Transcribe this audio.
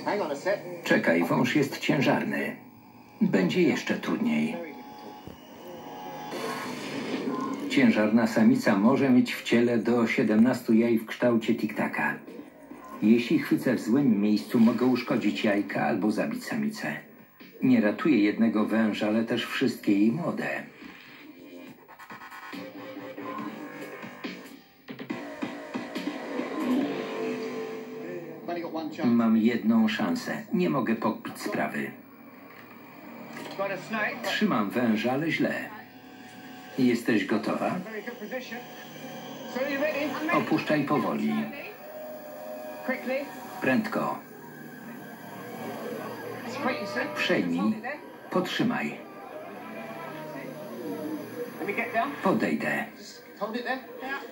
Czekaj, wąż jest ciężarny. Będzie jeszcze trudniej. Ciężarna samica może mieć w ciele do 17 jaj w kształcie tiktaka. Jeśli chwycę w złym miejscu, mogę uszkodzić jajka albo zabić samicę. Nie ratuję jednego węża, ale też wszystkie jej młode. Mam jedną szansę. Nie mogę pokpić sprawy. Trzymam węża, ale źle. Jesteś gotowa? Opuszczaj powoli. Prędko. Przejmij. Potrzymaj. Podejdę.